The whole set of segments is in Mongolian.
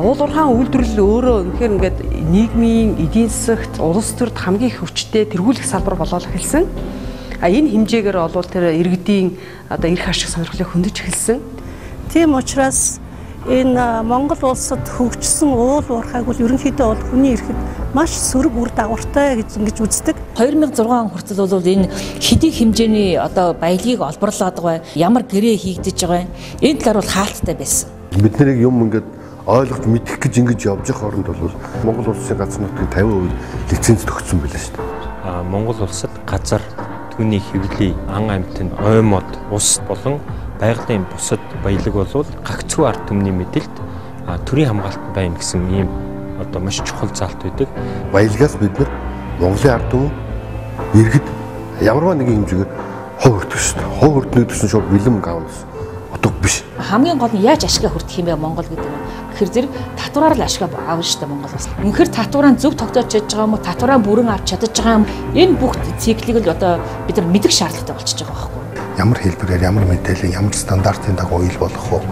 Уул уурхайн үйлдвэрлэл өөрөө үнэхээр ингээд нийгмийн эдийн засагт улс төрд хамгийн их хүчтэй тэргүүлэх салбар болоод эхэлсэн. Энэ хэмжээгээр олвол тэр иргэдийн одоо эрх ашиг сонирхлыг хөндөж эхэлсэн. Тийм учраас энэ Монгол улсад хөгжсөн уул уурхайг бол ерөнхийдөө бол хүний эрхэд маш сөрөг үр дагавартай гэж үздэг. 2006 он хүртэл бол энэ хэдий хэмжээний одоо баялагийг олборлоод байгаа, ямар гэрээ хийгдэж байгаа энэ талаар бол хаалттай байсан. Бид нарыг юм ингээд ойлгож мэдэх гэж ингэж явж явах оронд бол Монгол улсын газар нутгийн 50% лиценз төгссөн байлаа шүү дээ. Монгол улсад газар, түүний хэвлэл, ан амьтанд, ой мод, ус болон байгалийн бусад баялаг бол гагцхүү ард түмний мэдээлэлд төрийн хамгаалалт байна гэсэн ийм одоо маш чухал заалт байдаг. Баялагаас бид нар Монголын ард түмэн иргэд ямарваа нэгэн хэмжээгээр хов өртөг шүү дээ. Хов өртнөдсөн шууд бэлэм гаавс утга биш. Хамгийн гол нь яаж ашигаа хүртэх юм бэ Монгол гэдэг нь. Тэгэхээр зэрэг татвараар л ашигаа аавна шүү дээ Монгол улс. Үнэхээр татвараа зөв тогтоож чадж байгаа юм уу? Татвараа бүрэн авч чадж байгаа юм. Энэ бүх циклийг л одоо бид нар мэдэх шаардлагатай болчихж байгаа байхгүй юу? Ямар хэлбэрээр, ямар мэдээлэл, ямар стандартын дагуу ил болох вэ?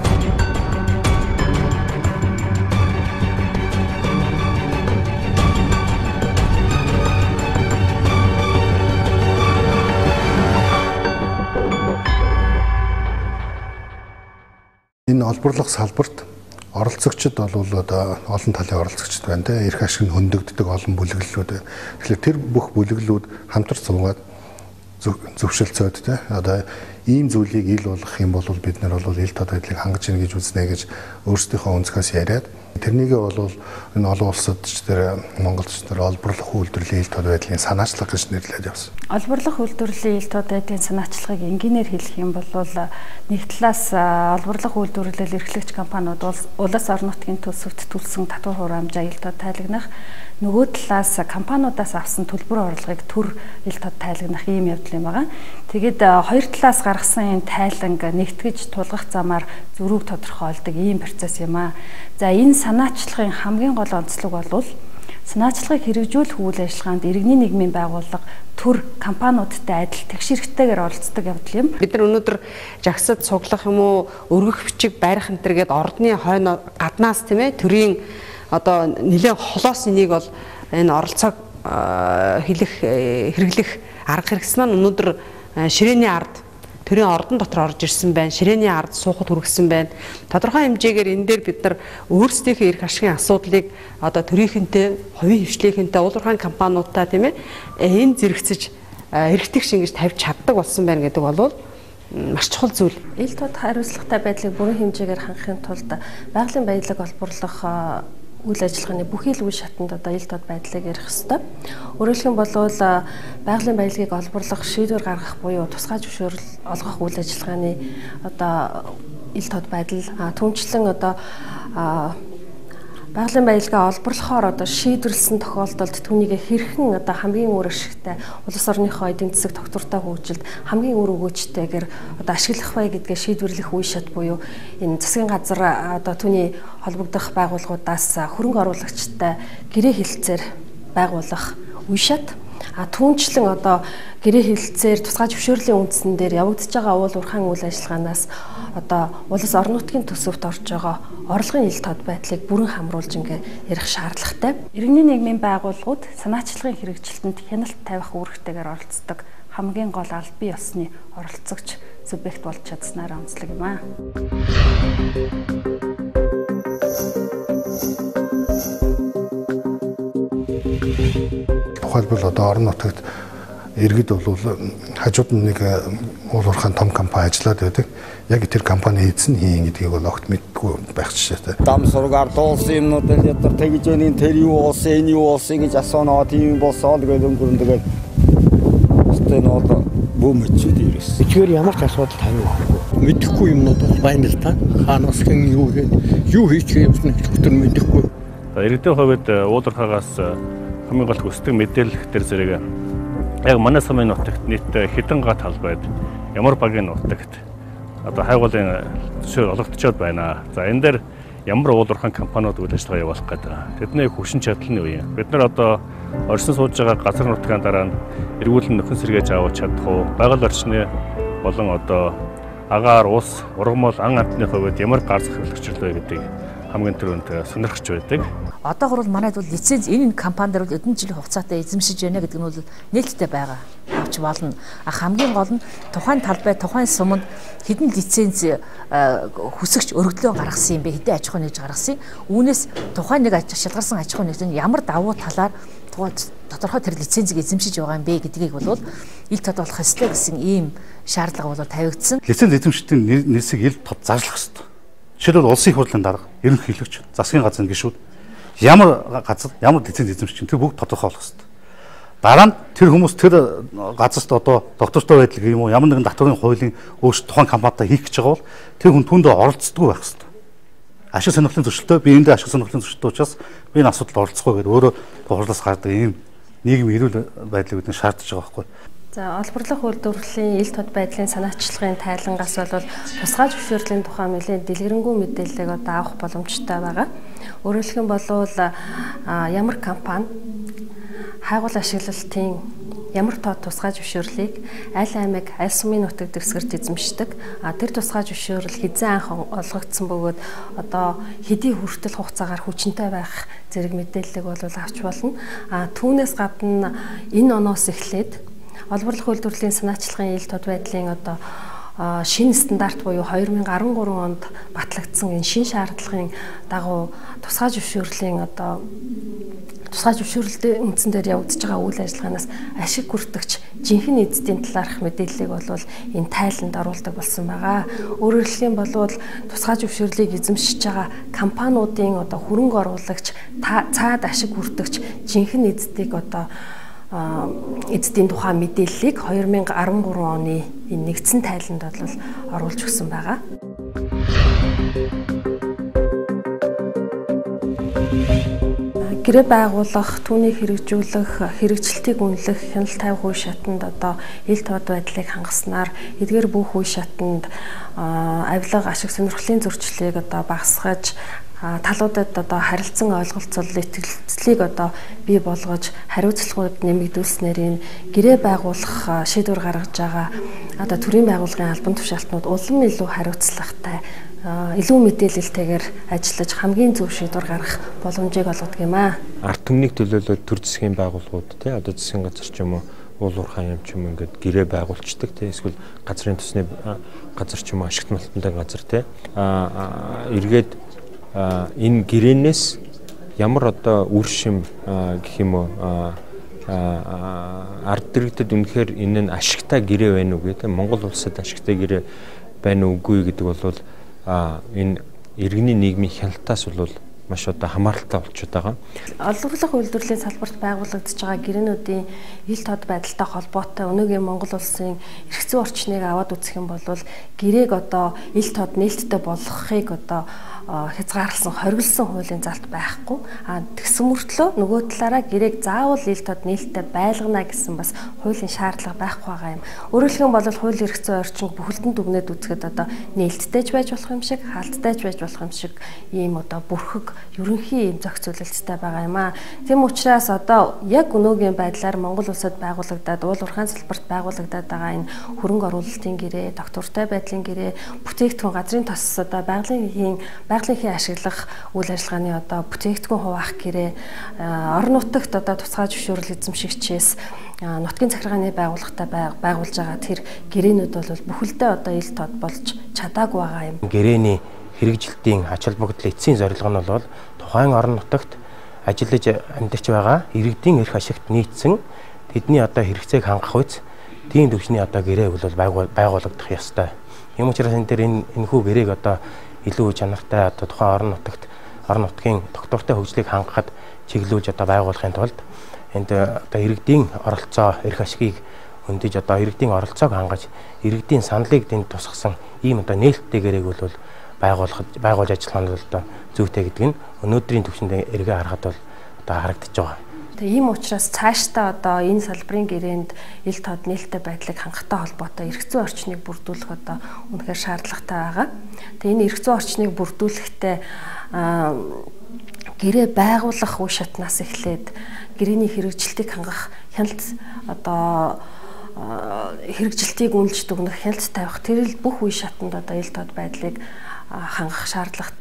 Энэ олборлох салбарт оролцогчид бол одоо олон талын оролцогчид байна те. Эрх ашиг нь хөндөгддөг олон бүлэглэлүүд. Тэгэхээр тэр бүх бүлэглэлүүд хамтар суугаад зөвшөлтсөд те. Одоо ийм зүйлийг ил болгох юм бол бид нар бол ил тод байдлыг хангаж ийн гэж үзнэ гэж өөрсдийнхөө өнцгөөс яриад тэрнийгээ бол энэ олон улсад ч тэр монголч нар олборлох үйлдвэрлэлийн ил тод байдлын санаачлах гэж нэрлээд явсан. Олборлох үйлдвэрлэлийн ил тод байдлын санаачлагыг энгийнээр хэлэх юм бол нэг талаас олборлох үйлдвэрлэл эрхлэгч компаниуд улс орон нутгийн төсөвт төлсөн татвар хураамжаа ил тод тайлагнах, нөгөө талаас компаниудаас авсан төлбөр орлогыг төр ил тод тайлагнах ийм явдал юм байгаа. Тэгээд хоёр талаас гаргасан энэ тайланг нэгтгэж тулгах замаар зөрүүг тодорхойлдог ийм процесс юм аа. За энэ санаачлагын хамгийн гол онцлог бол санаачлагыг хэрэгжүүлэх үйл ажиллагаанд иргэний нийгмийн байгууллага төр компаниудтай адил тэгш хэрэгтэйгээр оролцдог явдал юм. Бид нар өнөөдөр жагсад цуглах юм уу, өргөх бичиг байрах энэ төр гээд ордны хойно гаднаас тийм ээ төрийн одоо нэлээд холоос энийг бол энэ оролцоог хэрэглэх арга хэрэгс маань өнөөдөр ширээний ард төрийн ордон дотор орж ирсэн байна. Ширээний ард суухад хүргэсэн байна. Тодорхой хэмжээгээр энэ дээр бид нар өөрсдийнхөө эрх ашигын асуудлыг одоо төрийнхөнтэй, хувийн хвшлийнхэнтэй, уул уурхайн компаниудтай тийм ээ энэ зэрэгцэж эрхтэг шингэж тавьж чаддаг болсон байна гэдэг бол маш чухал зүйл. Ил тод хариуцлагатай байдлыг бүрэн хэмжээгээр хангахын тулд байгалийн баялаг олборлох үйл ажиллагааны бүхий л үе шатанд одоо ил тод байдлыг ярих ёстой. Өөрөөр хэлбэл байгалийн баялагийг олборлох, шийдвэр гаргах буюу тусгай зөвшөөрөл олгох үйл ажиллагааны одоо ил тод байдал түнчлэн одоо байгалийн баялагаа олборлохоор одоо шийдвэрлсэн тохиолдолд түүнийг хэрхэн одоо хамгийн өөр ашигтай улс орныхоо эдийн засаг тогтвортой хөгжилд хамгийн өөр өгөөжтэйгээр одоо ашиглах бай гэдгээ шийдвэрлэх үе шат буюу энэ засгийн газар одоо түүний холбогдох байгууллагуудаас хөрөнгө оруулагчтай гэрээ хэлэлцээр байгуулах үе шат түүнчлэн одоо гэрээ хэлэлцээр тусгай зөвшөөрлийн үндсэн дээр явагдаж байгаа уул уурхайн үйл ажиллагаанаас одоо улс орон нутгийн төсөвт орж байгаа орлогын ил тод байдлыг бүрэн хамруулж ингээ ярих шаардлагатай. Иргэний нийгмийн байгууллагууд санаачлагын хэрэгжилтэнд хяналт тавих үүрэгтэйгээр оролцдог хамгийн гол аль бие усны оролцогч субъект болж чадсанаар онцлог юм аа. Тухайлбал одоо орон нутагт иргэд бол хажууд нь нэг уул уурхайн том компани ажиллаад байдаг. Яг тэр компани эзэн хийн гэдгийг бол огт мэдгүй байх жишээтэй. Дам сургаар дуулсан юмнууд л ятар тэгж өний тэр юу болсон, энэ юу болсон гэж асуунаа тийм болсоо гэдэг өнгөрөндөг. Өстэй нөө бөөмөчүүд ирээс. Эцгээр ямар ч асуудал таниу байхгүй. Мэдэхгүй юмнууд бол байна л та. Хаанаас хэн юу гээд юу хийчих юмсныг зөвхөн мэдэхгүй. Иргэдийн хувьд уул уурхаагаас хамгийн гол хүсдэг мэдээлэл төр зэрэг яг манай самын нутагт нийт хэдэн га тал байд ямар багийн нутагт одоо хайгуулын төсөөр олгогдчод байна. За энэ дээр ямар уул уурхайн компаниуд үйл ажиллагаа явуулах гэдэг. Тэдний хүчин чадал нь юу юм? Бид нар одоо оршин сууж байгаа газар нутгийн дараа нь эргүүлэн нөхөн сэргээж авах чадах уу? Байгаль орчны болон одоо агаар ус, ургамал ан амтны хувьд ямар гар зах хэрэглэгчтэй вэ гэдгийг хамгийн түрүүнд сонирхож байдаг. Одоогор бол манайд бол лиценз энэ компанид бол өдөн жилийн хугацаатай эзэмшиж байна гэдэг нь бол нээлттэй байгаа. Авч болно. Хамгийн гол нь тухайн талбай, тухайн суманд хэдэн лиценз хүсэгч өргөдлөө гаргасан юм бэ? Хэдэн аж ахуй нэгж гаргасан юм? Үүнээс тухайн нэг шалгарсан аж ахуй нэгж ямар давуу талаар тодорхой тэр лицензийг эзэмшиж байгаа юм бэ гэдгийг бол ил тод болох ёстой гэсэн ийм шаардлага бол тавигдсан. Лиценз эзэмшигчдийн нэрсийг ил тод зарлах ёстой. Жишээлбэл улсын их хурлын дарга, ерөнхийлөгч, засгийн газрын гишүүд ямар газар, ямар лиценз эзэмшигч тэр бүгд тодорхойлох ёстой. Дараа нь тэр хүмүүс тэр газарт одоо доктортой байдал юм уу, ямар нэгэн татварын хуулийн өөрчлөлт тухайн компанитай хийх гэж байгаа бол тэр хүн түүндээ оролцдоггүй байх ёстой. Ашиг сонирхлын зөрчилтэй би эндээ ашиг сонирхлын зөрчилтэй учраас би энэ асуудалд оролцохгүй гэдэг өөрөө хурлаас гардаг ийм нийгмийн эрүүл байдлыг бид шаардж байгаа байхгүй. За олборлох үйлдвэрлэлийн ил тод байдлын санаачлагын тайлангаас бол тусгай зөвшөөрлийн тухай нэлээд дэлгэрэнгүй мэдээллийг одоо авах боломжтой байгаа. Өөрөөр хэлбэл ямар компани хайгуул ашиглалтын ямар тоо тусгай зөвшөөрлийг аль аймаг, аль сумын нутаг дэвсгэрт эзэмшдэг. Тэр тусгай зөвшөөрөл хэзээ анх олгогдсон бөгөөд одоо хэдий хүртэл хугацаагаар хүчинтэй байх зэрэг мэдээллийг бол авч болно. Түүнээс гадна энэ оноос эхлээд олборлох үйлдвэрлэлийн санаачлагын ил тод байдлын одоо шинэ стандарт буюу 2013 онд батлагдсан энэ шинэ шаардлагын дагуу тусгай зөвшөөрлийн одоо тусгай зөвшөөрлөлтийн үндсэн дээр явагдаж байгаа үйл ажиллагаанаас ашиг хүртэгч жинхэнэ эзэдийн талаарх мэдээллийг бол энэ тайланд оруулдаг болсон байгаа. Өөрөөр хэлбэл тусгай зөвшөөрлийг эзэмшиж байгаа компаниудын одоо хөрөнгө оруулагч цаад ашиг хүртэгч жинхэнэ эзэдийг одоо эзэдийн тухай мэдээллийг 2013 оны энэ нэгдсэн тайланд бол оруулж өгсөн байгаа. Гэрээ байгуулах, түүнийг хэрэгжүүлэх, хэрэгжилтийг үнэлэх, хяналт тавих үе шатанд одоо ил тод байдлыг хангаснаар эдгээр бүх үе шатанд авилга ашиг сонирхлын зөрчлийг одоо багасгаж талуудад одоо харилцан ойлголцол итгэлцлийг одоо бий болгож хариуцлагууд нэмэгдүүлснээр энэ гэрээ байгуулах шийдвэр гаргаж байгаа одоо төрийн байгууллагын албан тушаалтнууд улам илүү хариуцлагатай илүү мэдээлэлтэйгээр ажиллаж хамгийн зөв шийдвэр гаргах боломжийг олгодог юм аа. Ард түмнийг төлөөлөл төр засгийн байгууллагууд тий одоо засгийн газар ч юм уу уул уурхай юм ч юм ингээд гэрээ байгуулцдаг тий эсвэл газрын төсний газар ч юм уу ашигт малтантай газар тий эргээд энэ гэрээнээс ямар одоо үр шим гэх юм уу ард иргэдэд үнэхээр энэ нь ашигтай гэрээ байна уу гэдэг Монгол улсад ашигтай гэрээ байна уугүй гэдэг бол энэ иргэний нийгмийн хяналтаас бол маш одоо хамааралтай болчиход байгаа. Олборлох үйлдвэрлэлийн салбарт байгуулагдаж байгаа гэрээнүүдийн ил тод байдалтай холбоотой өнөөгийн Монгол улсын эрх зүйн орчныг аваад үзэх юм бол гэрээг одоо ил тод нээлттэй болгохыг одоо хязгаарласан хориглосон хуулийн залт байхгүй. Тэгсэн мөртлөө нөгөө талаараа гэрээг заавал ил тод нээлттэй байлгана гэсэн бас хуулийн шаардлага байхгүй байгаа юм. Өөрөөр хэлбэл хуулийн эрх зүйн орчинг бүхэлдэн дүгнээд үзэхэд одоо нээлттэйж байж болох юм шиг, хаалттайж байж болох юм шиг ийм одоо бүрхэг ерөнхий юм зохицуулалттай байгаа юм аа. Тэм учраас одоо яг өнөөгийн байдлаар Монгол улсад байгуулагдаад уул уурхайн салбарт байгуулагдаад байгаа энэ хөрөнгө оруулалтын гэрээ, доктортой байдлын гэрээ, бүтээгдэхүүн газрын тос одоо байгалийн ашиглах үйл ажиллагааны одоо бүтээгдэхүүн хуваах гэрээ, орон нутагт одоо тусгай зөвшөөрөл эзэмшигчээс нутгийн захиргааны байгууллагатай байгуулж байгаа тэр гэрээнүүд бол бүхэлдээ одоо ил тод болж чадаагүй байгаа юм. Гэрээний хэрэгжилтийн ач холбогдол эцсийн зорилго нь бол тухайн орон нутагт ажиллаж амьдарч байгаа иргэдийн эрх ашигт нийцсэн тэдний одоо хэрэгцээг хангах үз тийм төвчний одоо гэрээ бол байгуулагдах ёстой. Ийм учраас энэ төр энэхүү гэрээг одоо илүү чанартай одоо тухайн орон нутгийн доктортой хөгжлийг хангахад чиглүүлж одоо байгуулахын тулд энд одоо иргэдийн оролцоо эрх ашигыг хөндөж одоо иргэдийн оролцоог хангаж иргэдийн саналыг тэнд тусгасан ийм одоо нээлттэй гэрээг бол байгуулж ажиллах нь бол одоо зүйтэй гэдэг нь өнөөдрийн төвшөнд эргээ харахад бол одоо харагдаж байгаа. Тэгээ ийм учраас цаашдаа одоо энэ салбарын гэрээнд ил тод нээлттэй байдлыг хангахтай холбоотой эрх зүйн орчныг бүрдүүлэх одоо үнэхээр шаардлагатай байгаа. Тэгээ энэ эрх зүйн орчныг бүрдүүлэхдээ гэрээ байгуулах үе шатнаас эхлээд гэрээний хэрэгжилтийг хангах хяналт одоо хэрэгжилтийг үнэлж дүгнэх хяналт тавих тэр бүх үе шатанд одоо ил тод байдлыг хангах шаардлагатай.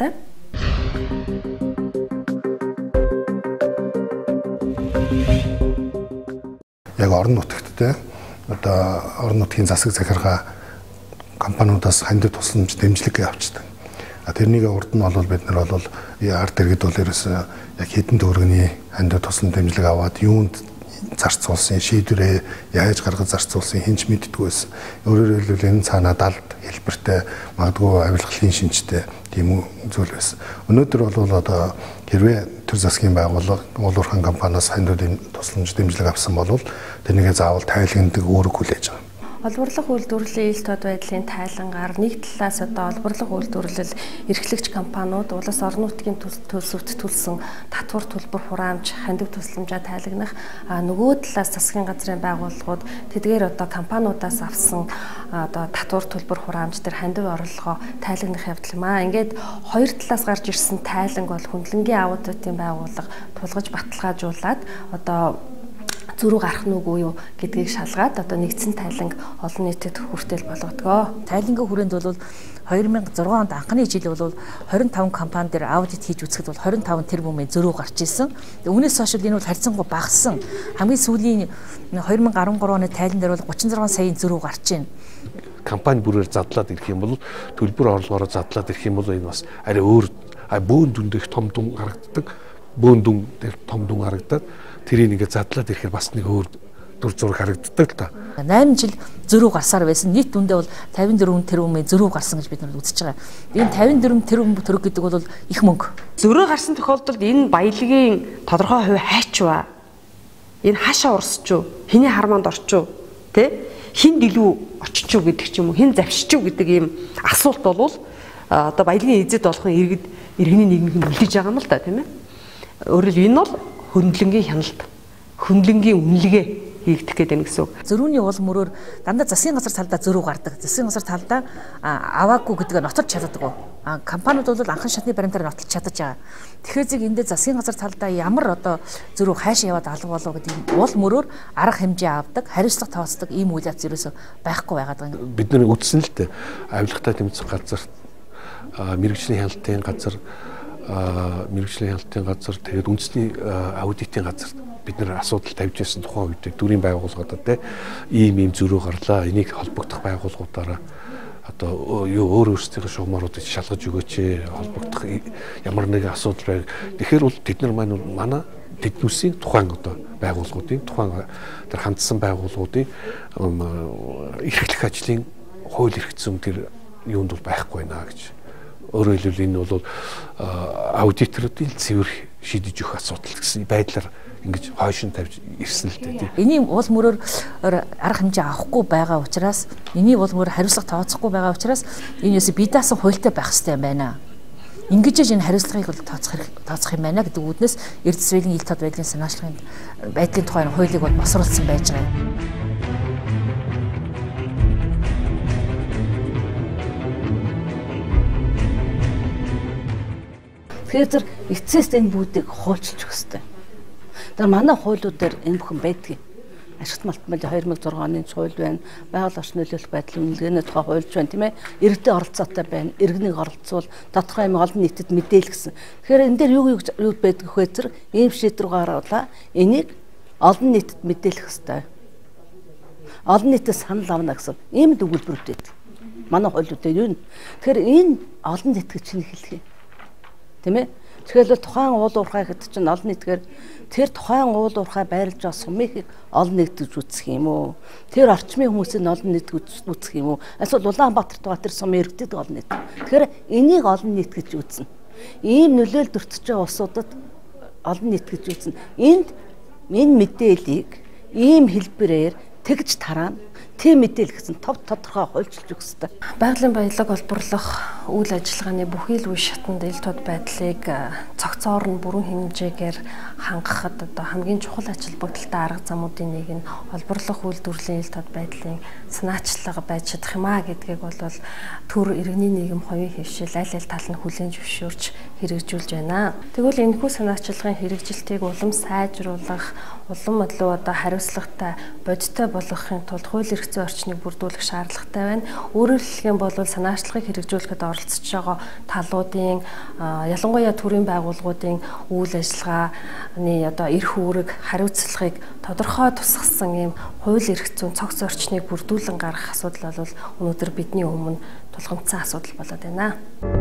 Яг орон нутагттай одоо орон нутгийн засаг захиргаа компаниудаас хандив тусламж дэмжлэг авчдаг. Тэрнийг урд нь бол бид нар бол ард иргэд бол ерөөсөө яг хэдэн төгрөгийн хандив тусламж дэмжлэг аваад юунд зарцуулсан, шийдвэрээ яаж гаргаж зарцуулсан хинч мэддэггүй байсан. Өөрөөр хэлбэл энэ цаанаа далд хэлбэртэй магадгүй авилгалын шинжтэй тийм зүйл байсан. Өнөөдөр бол одоо хэрвээ төр засгийн байгууллага уулуурхан компаниас хандив тусламж дэмжлэг авсан бол тэрнийгээ заавал тайлагнадаг үүрэг хүлээж байгаа. Олборлох үйлдвэрлэлийн ил тод байдлын тайлангаар нэг талаас одоо олборлох үйлдвэрлэл эрхлэгч компаниуд улс орон нутгийн төлсөвт төлсөн татвар төлбөр хураамж хандив тусламжаа тайлагнах нөгөө талаас засгийн газрын байгууллагууд тэдгээр одоо компаниудаас авсан одоо татвар төлбөр хураамж төр хандив орлогоо тайлагнах явдал юм аа. Ингээд хоёр талаас гарч ирсэн тайланг бол хөндлөнгийн аудитын байгууллага тулгаж баталгаажуулаад одоо зөрүү гарах нь үгүй юу гэдгийг шалгаад одоо нэгдсэн тайланг олон нийтэд хүртэл болгодгоо. Тайлангийн хүрээнд бол 2006 онд анхны жил бол 25 компани дээр аудит хийж үзэхэд бол 25 тэрбумын зөрүү гарч ирсэн. Үүнээс хойш энэ бол харьцангуй багассан. Хамгийн сүүлийн 2013 оны тайлан дээр бол 36 саяын зөрүү гарч байна. Компани бүрээр задлаад ирэх юм бол төлбөр орлогоороо задлаад ирэх юм бол энэ бас арай өөр бөөн дүндэх том дүн харагддаг. Бөөн дүн дээр том дүн харагдаад тэрийг ингээд задлаад ирэхээр бас нэг өөр дүр зураг харагддаг л та. 8 жил зөрүү гарсаар байсан. Нийт дүндээ бол 54 тэрбумын зөрүү гарсан гэж бид нар үзэж байгаа. Энэ 54 тэрбум төгрөг гэдэг бол их мөнгө. Зөрүү гарсан тохиолдолд энэ баялагын тодорхой хувь хайч ба энэ хаашаа урсч юу? Хэний хармаанд орч юу? Тэ? Хин дэлүү очиж юу гэдэг ч юм уу? Хин завшиж юу гэдэг ийм асуулт болвол одоо баялагын эзэд болохын иргэний нийгмийг үлдээж байгаа юм л та тийм ээ. Өөрөөр энэ бол хөндлөнгийн хяналт, хөндлөнгийн үнэлгээ хийгдэх гэдэг нь гэсэн үг. Зөрүүний уул мөрөөр дандаа засгийн газар талдаа зөрүү гардаг. Засгийн газар талдаа аваагүй гэдгээ нотолж чаддаг. Компаниуд бол анхан шатны баримтаар нотолж чадаж байгаа. Тэгэхээр зэрэг эндээ засгийн газар талдаа ямар одоо зөрүү хайш яваад алга болов гэдэг уул мөрөөр арга хэмжээ авдаг, хариуцлага тооцдог ийм үйл явц ерөөсөй байхгүй байгаад байгаа. Бид нар үтсэн л дээ. Авилгатай тэмцэх газар, мэргэжлийн хяналтын газар, тэгээд үндэсний аудитын газар бид нэр асуудал тавьж байсан тухайн үед дүрийн байгууллагуудад ийм зөрүү гарлаа. Энийг холбогдох байгууллагуудаараа одоо өөр өөрсдийнхээ шугамруудыг шалгаж өгөөч. Холбогдох ямар нэгэн асуудал байв. Тэгэхээр бол тэд нар манай тэднүүсийн тухайн одоо байгууллагуудын тухайн тэр хандсан байгууллагуудын эрхлэх ажлын хууль эрх зүйн тэр юунд бол байхгүй наа гэж. Өөрөөр хэлбэл энэ бол аудиторуудын цэвэр шийдэж өгөх асуудал гэсэн байдлаар ингэж хойшин тавьж ирсэн л дээ. Энийг уул мөрөөр арга хэмжээ авахгүй байгаа учраас, энийг уул мөрөөр хариуцлага тооцохгүй байгаа учраас энэ юусе бие даасан хуультай байх хэрэгтэй юм байна. Ингэж энэ хариуцлагыг бол тооцох юм байна гэдэг үүднээс Эрдэс-Вэлийн ил тод байдлын санаачлагын байдлын тухай хуулийг бол босруулсан байж байгаа юм. Тэгэхээр эцэст энэ бүгдийг хуульчилж өгөх хэрэгтэй. Тэр манай хуулиуд дээр энэ бүхэн байдгийг. Ашигт малтмал 2006 оны хууль байна. Байгаль орчны нөлөөлөх байдлын үнэлгээний тухай хуульч байна, тийм ээ. Иргэдийн оролцоотой байна. Иргэнийг оролцуул тодорхой юм олон нийтэд мэдээлгэсэн. Тэгэхээр энэ дээр юу байдаг вэ зэрэг ийм шийдвэр гаргуулаа. Энийг олон нийтэд мэдээлэх хэрэгтэй. Олон нийтэд санал авна гэсэн ийм дүгнэлтүүд байдаг. Манай хуулиуд дээр юу? Тэгэхээр энэ олон нийтэд чинь хэлэх юм. Тийм ээ. Тэгэхээр тухайн уул уурхай гэдэг чинь олон нийтгээр тэр тухайн уул уурхай байрлаж байгаа сумыг олон нийтэд үзэх юм уу? Тэр орчмын хүмүүсийн олон нийтэд үзэх юм уу? Эсвэл Улаанбаатарт байгаа тэр сумын иргэдэд олон нийт. Тэгэхээр энийг олон нийт гэж үзнэ. Ийм нөлөөлөлд өртөж байгаа улсуудад олон нийт гэж үзнэ. Энэ мэдээллийг ийм хэлбэрээр тэгж тараана. Тийм мэдээлэл гэсэн тодорхой хуульчилж өгөх хэрэгтэй. Байгалийн баялаг олборлох үйл ажиллагааны бүхий л үе шатанд ил тод байдлыг цогцоор нь бүрэн хэмжээгээр хангахад одоо хамгийн чухал ач холбогдолтой арга замуудын нэг нь олборлох үйлдвэрлэлийн ил тод байдлын санаачлага байж чадах юм а гэдгийг бол төр иргэний нийгэм хувийн хөвшил аль тал нь хүлээн зөвшөөрч хэрэгжүүлж байна. Тэгвэл энэхүү санаачлагын хэрэгжилтийг улам сайжруулах, улам илүү одоо хариуцлагатай, бодиттой болгохын тулд хууль эрх зүйн орчныг бүрдүүлэх шаардлагатай байна. Өөрөөр хэлэх юм бол санаачлагыг хэрэгжүүлэхэд оролцож байгаа талуудын ялангуяа төрийн байгууллагуудын үйл ажиллагааны одоо эрх үүрэг, хариуцлагыг тодорхой тусгасан ийм хууль эрх зүйн цогц орчныг бүрдүүлэн гаргах асуудал бол өнөөдөр бидний өмнө тулгамдсан асуудал болоод байна.